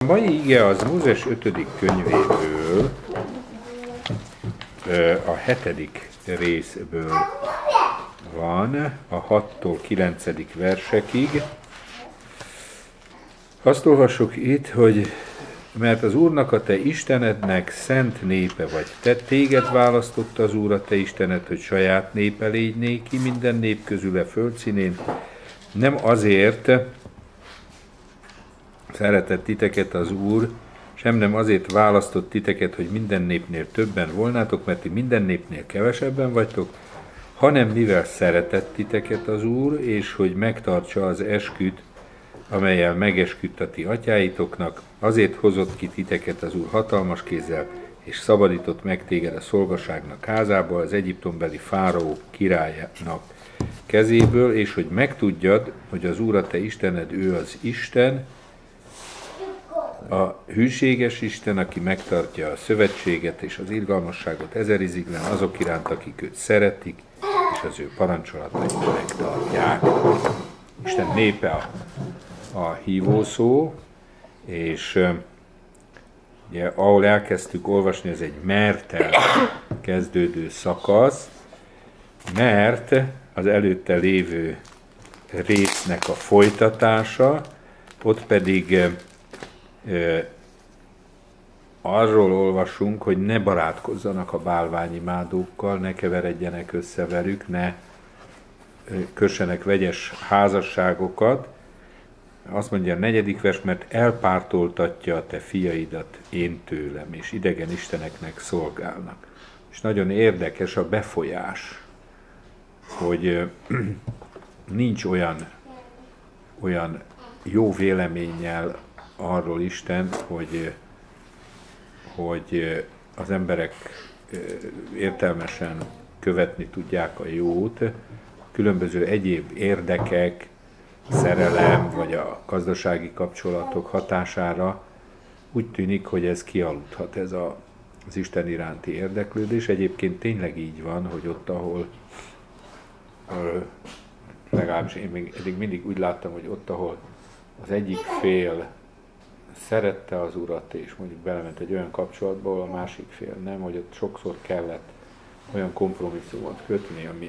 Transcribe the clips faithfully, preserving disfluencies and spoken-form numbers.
A mai ige az Mózes ötödik könyvéből, a hetedik részből van, a hattól kilencedik versekig. Azt olvassuk itt, hogy mert az Úrnak a te Istenednek szent népe vagy, te téged választotta az Úr a te Istened, hogy saját népe légy ki minden nép közül a földszínén, nem azért szeretett titeket az Úr, sem nem azért választott titeket, hogy minden népnél többen volnátok, mert ti minden népnél kevesebben vagytok, hanem mivel szeretett titeket az Úr, és hogy megtartsa az esküt, amellyel megesküdt a ti atyáitoknak, azért hozott ki titeket az Úr hatalmas kézzel, és szabadított meg téged a szolgaságnak házából, az egyiptombeli fáraó királyának kezéből, és hogy megtudjad, hogy az Úr a te Istened, ő az Isten, a hűséges Isten, aki megtartja a szövetséget és az irgalmasságot ezeriziglen azok iránt, akik őt szeretik, és az ő parancsolatait megtartják. Isten népe a, a hívószó, és ugye, ahol elkezdtük olvasni, ez egy merttel kezdődő szakasz, mert az előtte lévő résznek a folytatása, ott pedig arról olvasunk, hogy ne barátkozzanak a bálványimádókkal, ne keveredjenek össze velük, ne kössenek vegyes házasságokat. Azt mondja a negyedik vers, mert elpártoltatja a te fiaidat én tőlem, és idegen isteneknek szolgálnak. És nagyon érdekes a befolyás, hogy nincs olyan, olyan jó véleménnyel arról Isten, hogy, hogy az emberek értelmesen követni tudják a jót, különböző egyéb érdekek, szerelem vagy a gazdasági kapcsolatok hatására úgy tűnik, hogy ez kialudhat, ez a, az Isten iránti érdeklődés. Egyébként tényleg így van, hogy ott, ahol legalábbis én még eddig mindig úgy láttam, hogy ott, ahol az egyik fél szerette az Urat, és mondjuk belement egy olyan kapcsolatba, ahol a másik fél nem, hogy ott sokszor kellett olyan kompromisszumot kötni, ami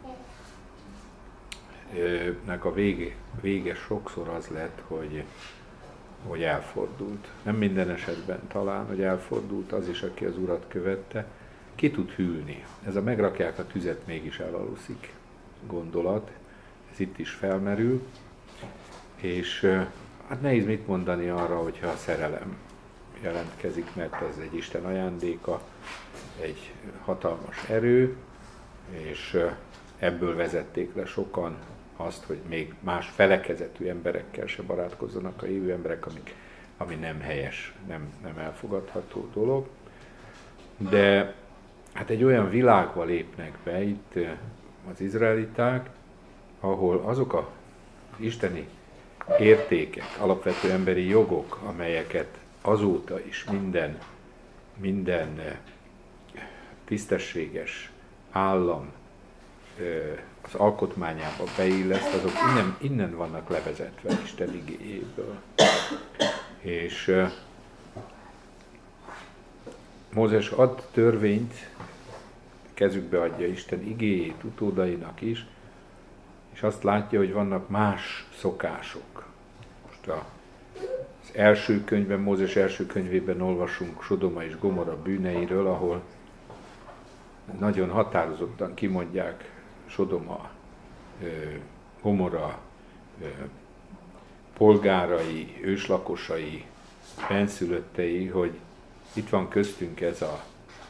nek a vége, vége sokszor az lett, hogy, hogy elfordult. Nem minden esetben talán, hogy elfordult az is, aki az Urat követte. Ki tud hűlni. Ez a megrakják a tüzet, mégis elaluszik gondolat. Ez itt is felmerül. És hát nehéz mit mondani arra, hogyha a szerelem jelentkezik, mert ez egy Isten ajándéka, egy hatalmas erő, és ebből vezették le sokan azt, hogy még más felekezetű emberekkel se barátkozzanak a hívő emberek, amik, ami nem helyes, nem, nem elfogadható dolog. De hát egy olyan világba lépnek be itt az izraeliták, ahol azok az isteni értékek, alapvető emberi jogok, amelyeket azóta is minden, minden tisztességes állam az alkotmányába beilleszt, azok innen, innen vannak levezetve Isten igéjéből. És uh, Mózes ad törvényt, kezükbe adja Isten igéjét utódainak is, és azt látja, hogy vannak más szokások. Most a, az első könyvben, Mózes első könyvében olvasunk Sodoma és Gomorra bűneiről, ahol nagyon határozottan kimondják Sodoma, Gomorra polgárai, őslakosai, benszülöttei, hogy itt van köztünk ez a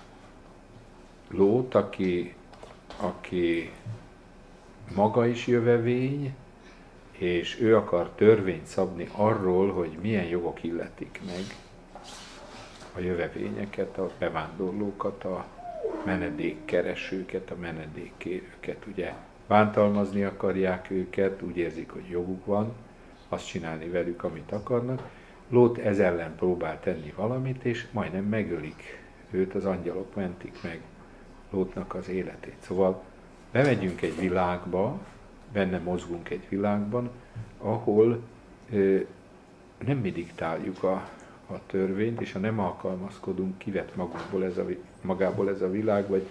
Lót, aki, aki maga is jövevény, és ő akar törvényt szabni arról, hogy milyen jogok illetik meg a jövevényeket, a bevándorlókat, a menedékkeresőket, a menedékkérőket, ugye bántalmazni akarják őket, úgy érzik, hogy joguk van, azt csinálni velük, amit akarnak. Lót ez ellen próbál tenni valamit, és majdnem megölik őt, az angyalok mentik meg Lótnak az életét. Szóval bemegyünk egy világba, benne mozgunk egy világban, ahol ö, nem mi diktáljuk a, a törvényt, és ha nem alkalmazkodunk, kivet magunkból ez a, magából ez a világ, vagy,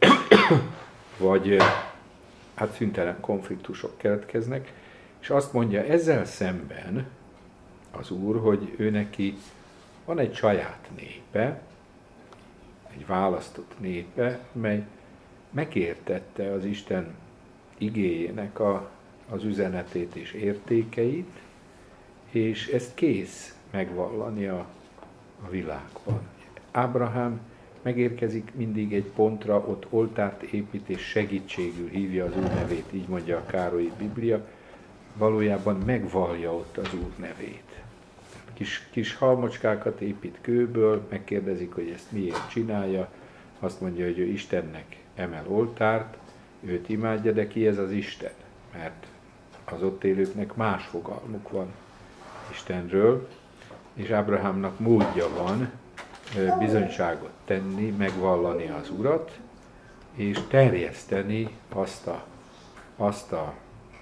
vagy hát szüntelen konfliktusok keletkeznek, és azt mondja ezzel szemben az Úr, hogy ő neki van egy saját népe, egy választott népe, mely megértette az Isten igéjének a, az üzenetét és értékeit, és ezt kész megvallani a, a világban. Ábrahám megérkezik mindig egy pontra, ott oltárt épít és segítségül hívja az Úr nevét, így mondja a Károlyi Biblia, valójában megvallja ott az Úr nevét. Kis, kis halmocskákat épít kőből, megkérdezik, hogy ezt miért csinálja, azt mondja, hogy ő Istennek emel oltárt, őt imádja, de ki ez az Isten? Mert az ott élőknek más fogalmuk van Istenről, és Ábrahámnak módja van bizonyságot tenni, megvallani az Urat, és terjeszteni azt a, azt a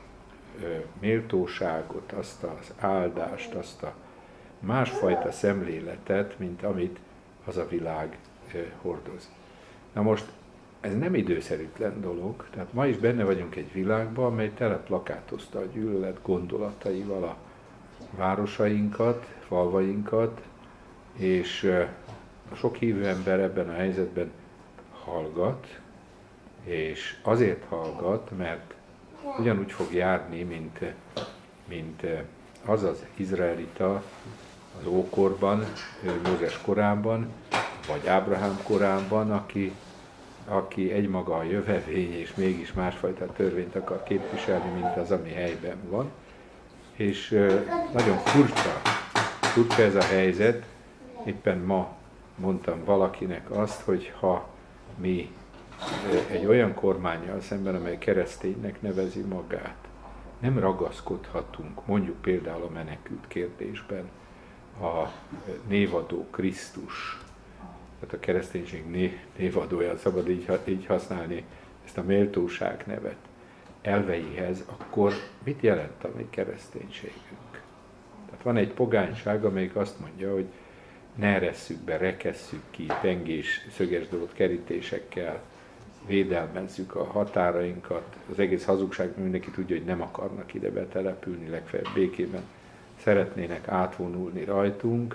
méltóságot, azt az áldást, azt a másfajta szemléletet, mint amit az a világ hordoz. Na most ez nem időszerűtlen dolog, tehát ma is benne vagyunk egy világban, amely tele plakátozta a gyűlölet gondolataival a városainkat, falvainkat, és sok hívő ember ebben a helyzetben hallgat, és azért hallgat, mert ugyanúgy fog járni, mint, mint az az izraelita az ókorban, Mózes korában, vagy Ábrahám korában, aki, aki egymaga a jövevény, és mégis másfajta törvényt akar képviselni, mint az, ami helyben van. És nagyon furcsa, furcsa ez a helyzet. Éppen ma mondtam valakinek azt, hogy ha mi egy olyan kormánnyal szemben, amely kereszténynek nevezi magát, nem ragaszkodhatunk, mondjuk például a menekült kérdésben, a névadó Krisztus, tehát a kereszténység névadója, szabad így, így használni ezt a méltóság nevet, elveihez, akkor mit jelent a mi kereszténységünk? Tehát van egy pogányság, amelyik azt mondja, hogy ne eresszük be, rekesszük ki, pengés, szögesdrót kerítésekkel, védelmezzük a határainkat, az egész hazugság, mindenki tudja, hogy nem akarnak ide betelepülni, legfeljebb békében szeretnének átvonulni rajtunk,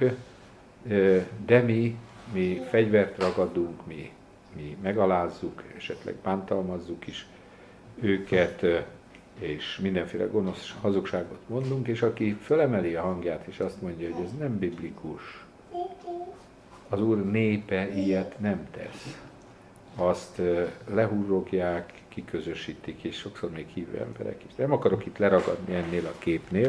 de mi, mi fegyvert ragadunk, mi, mi megalázzuk, esetleg bántalmazzuk is őket, és mindenféle gonosz hazugságot mondunk, és aki fölemeli a hangját, és azt mondja, hogy ez nem biblikus, az Úr népe ilyet nem tesz. Azt lehúrogják, kiközösítik, és sokszor még hívő emberek is. Nem akarok itt leragadni ennél a képnél,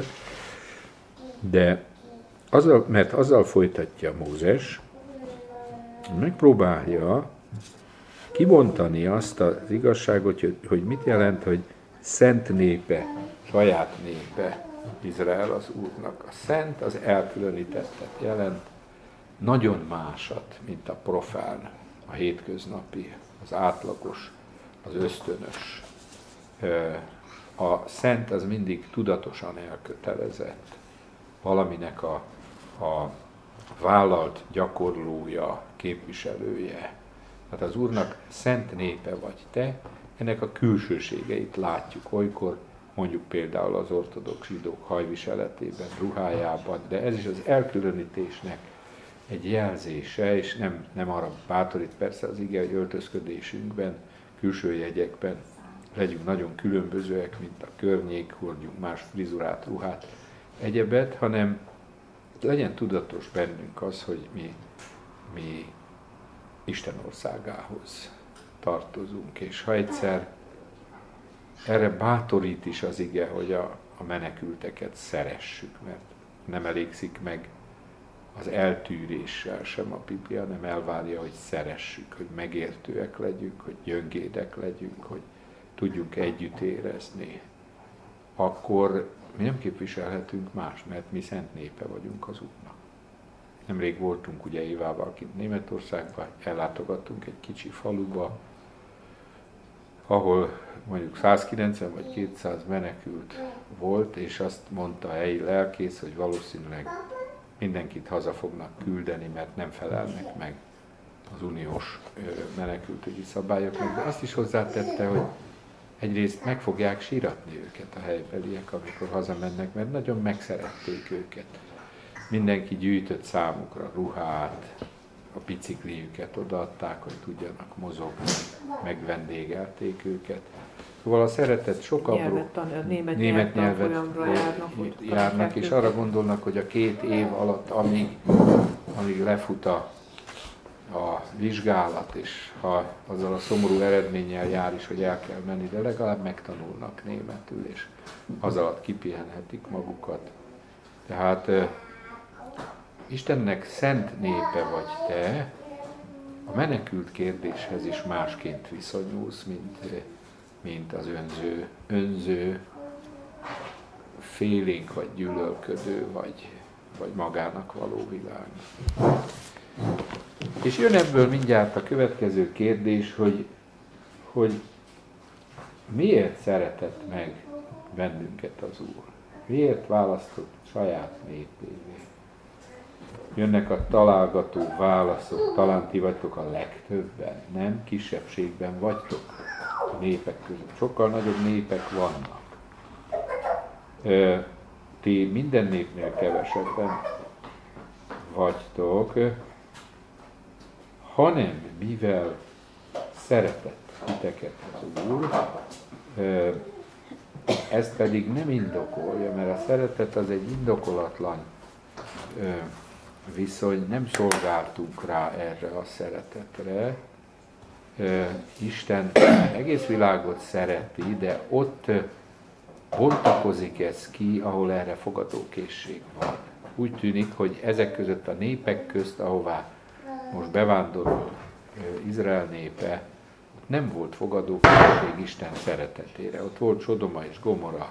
de azzal, mert azzal folytatja Mózes, megpróbálja kibontani azt az igazságot, hogy, hogy mit jelent, hogy szent népe, saját népe Izrael az Úrnak. A szent az elkülönítettet jelent, nagyon másat, mint a profán, a hétköznapi, az átlagos, az ösztönös. A szent az mindig tudatosan elkötelezett, valaminek a, a vállalt gyakorlója, képviselője. Hát az Úrnak szent népe vagy te, ennek a külsőségeit látjuk olykor, mondjuk például az ortodox zsidók hajviseletében, ruhájában, de ez is az elkülönítésnek egy jelzése, és nem, nem arra bátorít persze az ige, hogy öltözködésünkben, külső jegyekben legyünk nagyon különbözőek, mint a környék, hordjunk más frizurát, ruhát, egyebet, hanem legyen tudatos bennünk az, hogy mi, mi Isten országához tartozunk, és ha egyszer erre bátorít is az ige, hogy a, a menekülteket szeressük, mert nem elégszik meg az eltűréssel sem a Biblia, nem elvárja, hogy szeressük, hogy megértőek legyünk, hogy gyöngédek legyünk, hogy tudjunk együtt érezni, akkor mi nem képviselhetünk más, mert mi szent népe vagyunk az Úrnak. Nemrég voltunk ugye Évával kint Németországban, ellátogattunk egy kicsi faluba, ahol mondjuk százkilencven vagy kétszáz menekült volt, és azt mondta a helyi lelkész, hogy valószínűleg mindenkit haza fognak küldeni, mert nem felelnek meg az uniós menekültügyi szabályoknak, de azt is hozzátette, hogy egyrészt meg fogják síratni őket a helybeliek, amikor hazamennek, mert nagyon megszerették őket. Mindenki gyűjtött számukra ruhát, a bicikliüket odaadták, hogy tudjanak mozogni, megvendégelték őket. Szóval a szeretet sokkal német, német nyelvet járnak, járnak és arra gondolnak, hogy a két év alatt, amíg, amíg lefut a, a vizsgálat, és ha azzal a szomorú eredménnyel jár is, hogy el kell menni, de legalább megtanulnak németül, és az alatt kipihenhetik magukat. Tehát Istennek szent népe vagy te, a menekült kérdéshez is másként viszonyulsz, mint, mint az önző, önző, félénk vagy gyűlölködő, vagy, vagy magának való világ. És jön ebből mindjárt a következő kérdés, hogy, hogy miért szeretett meg bennünket az Úr? Miért választott saját népévé? Jönnek a találgató válaszok, talán ti vagytok a legtöbben, nem? Kisebbségben vagytok a népek között. Sokkal nagyobb népek vannak. Ti minden népnél kevesebben vagytok, hanem mivel szeretett titeket az Úr, ezt pedig nem indokolja, mert a szeretet az egy indokolatlan viszony, nem szolgáltunk rá erre a szeretetre. Isten egész világot szereti, de ott bontakozik ez ki, ahol erre fogadókészség van. Úgy tűnik, hogy ezek között a népek közt, ahová most bevándorol Izrael népe, nem volt fogadókészség Isten szeretetére. Ott volt Sodoma és Gomora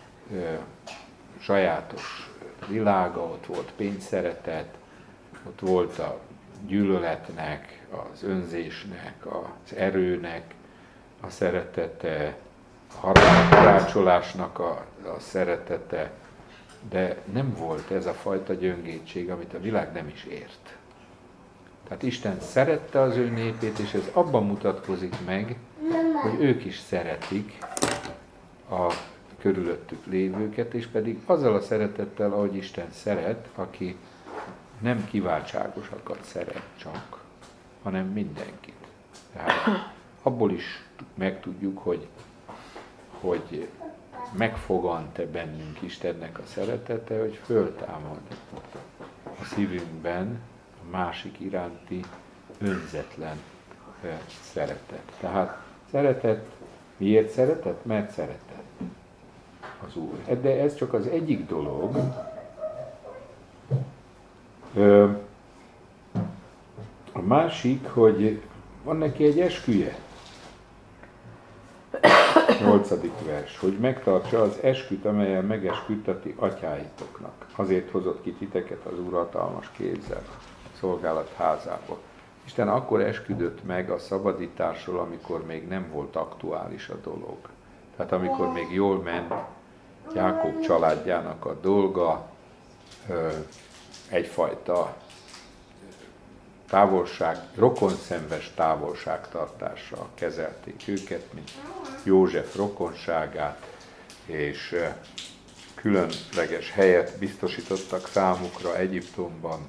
sajátos világa, ott volt pénzszeretet, ott volt a gyűlöletnek, az önzésnek, az erőnek a szeretete, a harácsolásnak a, a szeretete, de nem volt ez a fajta gyöngétség, amit a világ nem is ért. Tehát Isten szerette az ő népét, és ez abban mutatkozik meg, hogy ők is szeretik a körülöttük lévőket, és pedig azzal a szeretettel, ahogy Isten szeret, aki nem kiváltságosakat szeret csak, hanem mindenkit. Tehát abból is megtudjuk, hogy, hogy megfogant-e bennünk Istennek a szeretete, hogy föltámad a szívünkben a másik iránti önzetlen szeretet. Tehát szeretet, miért szeretet? Mert szeretet az Úr. De ez csak az egyik dolog. A másik, hogy van neki egy esküje. Nyolcadik vers, hogy megtartsa az esküt, amelyen megesküdteti atyáitoknak. Azért hozott ki titeket az Úr hatalmas kézzel szolgálat házából. Isten akkor esküdött meg a szabadításról, amikor még nem volt aktuális a dolog. Tehát amikor még jól ment Jákob családjának a dolga, egyfajta távolság, rokonszenves távolságtartással kezelték őket, mint József rokonságát, és különleges helyet biztosítottak számukra Egyiptomban,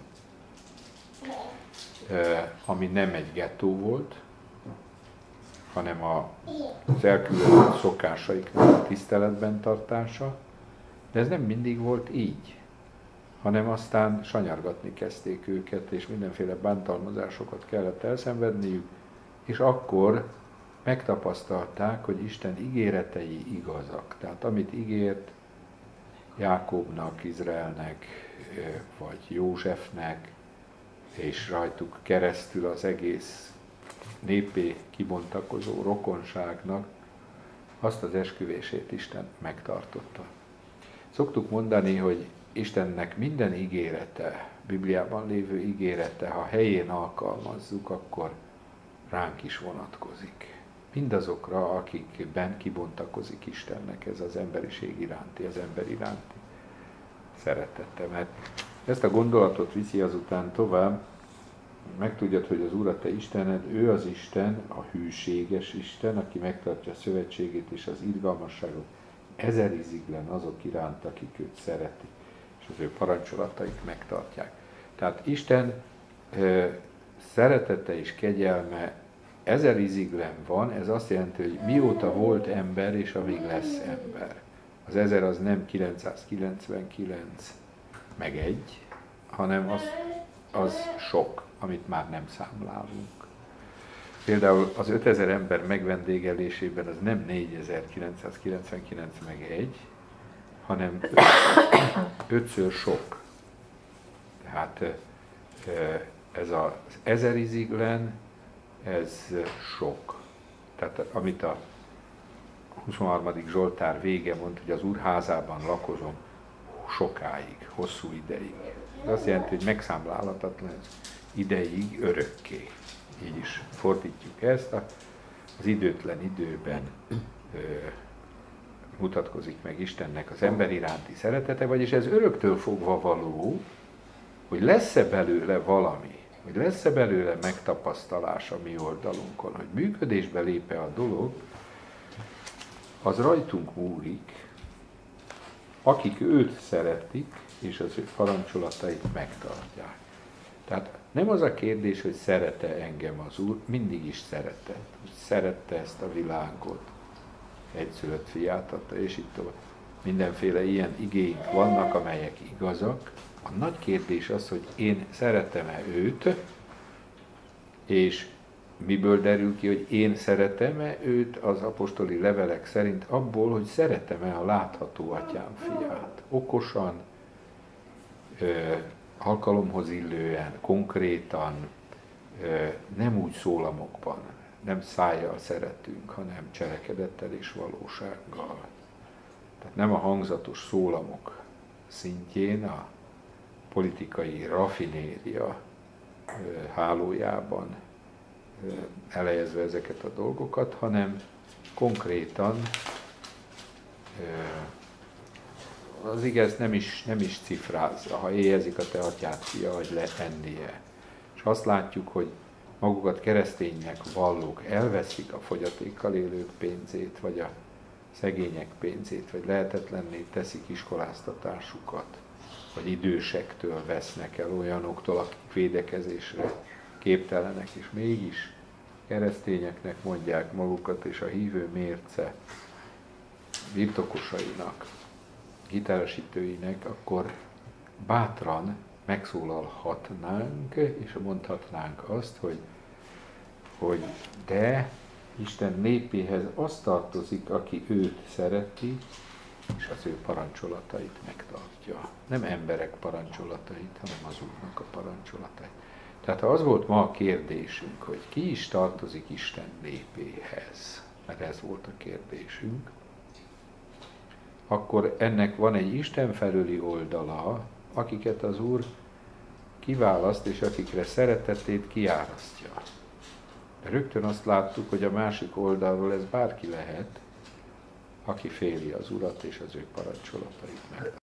ami nem egy gettó volt, hanem az elkülönült szokásaiknak a tiszteletben tartása, de ez nem mindig volt így, hanem aztán sanyargatni kezdték őket, és mindenféle bántalmazásokat kellett elszenvedniük, és akkor megtapasztalták, hogy Isten ígéretei igazak. Tehát amit ígért Jákobnak, Izraelnek, vagy Józsefnek, és rajtuk keresztül az egész népé kibontakozó rokonságnak, azt az esküvését Isten megtartotta. Szoktuk mondani, hogy Istennek minden ígérete, Bibliában lévő ígérete, ha helyén alkalmazzuk, akkor ránk is vonatkozik. Mindazokra, akikben kibontakozik Istennek ez az emberiség iránti, az ember iránti szeretete. Mert Ezt a gondolatot viszi azután tovább, megtudjad, hogy az Úr a te Istened, ő az Isten, a hűséges Isten, aki megtartja a szövetségét és az irgalmasságot ezeriziglen azok iránt, akik őt szeretik, és az ő parancsolatait megtartják. Tehát Isten ö, szeretete és kegyelme ezeriziglen van, ez azt jelenti, hogy mióta volt ember, és amíg lesz ember. Az ezer az nem kilencszázkilencvenkilenc meg egy, hanem az, az sok, amit már nem számlálunk. Például az ötezer ember megvendégelésében az nem négyezer-kilencszázkilencvenkilenc meg egy, hanem ötször sok. Tehát ez az ezeriziglen, ez sok. Tehát amit a huszonharmadik Zsoltár vége mond, hogy az Úr házában lakozom sokáig, hosszú ideig. Ez azt jelenti, hogy megszámlálhatatlan ideig, örökké. Így is fordítjuk ezt, az időtlen időben ö, mutatkozik meg Istennek az ember iránti szeretete, vagyis ez öröktől fogva való, hogy lesz-e belőle valami, hogy lesz-e belőle megtapasztalás a mi oldalunkon, hogy működésbe lép-e a dolog, az rajtunk múlik, akik őt szeretik, és az ő parancsolatait megtartják. Tehát nem az a kérdés, hogy szeret-e engem az Úr, mindig is szeretett. Szerette ezt a világot, egyszülött fiát adta, és itt tovább. Mindenféle ilyen igéink vannak, amelyek igazak. A nagy kérdés az, hogy én szeretem-e őt, és miből derül ki, hogy én szeretem-e őt az apostoli levelek szerint? Abból, hogy szeretem-e a látható atyám fiát. Okosan, ö, alkalomhoz illően, konkrétan, ö, nem úgy szólamokban, nem szájjal szeretünk, hanem cselekedettel és valósággal. Tehát nem a hangzatos szólamok szintjén, a politikai rafinéria ö, hálójában ö, elejezve ezeket a dolgokat, hanem konkrétan ö, az igaz nem is, nem is cifrázza, ha éhezik a te atyád fia, hogy letennie. És azt látjuk, hogy magukat kereszténynek vallók elveszik a fogyatékkal élők pénzét, vagy a szegények pénzét, vagy lehetetlenné teszik iskoláztatásukat, vagy idősektől vesznek el olyanoktól, akik védekezésre képtelenek, és mégis keresztényeknek mondják magukat, és a hívő mérce birtokosainak, hitelesítőinek, akkor bátran megszólalhatnánk, és mondhatnánk azt, hogy, hogy de Isten népéhez az tartozik, aki őt szereti, és az ő parancsolatait megtartja. Nem emberek parancsolatait, hanem az Úrnak a parancsolatait. Tehát az volt ma a kérdésünk, hogy ki is tartozik Isten népéhez, mert ez volt a kérdésünk, akkor ennek van egy Isten felüli oldala, akiket az Úr kiválaszt, és akikre szeretetét kiárasztja. De rögtön azt láttuk, hogy a másik oldalról ez bárki lehet, aki féli az Urat és az ő parancsolatait meg.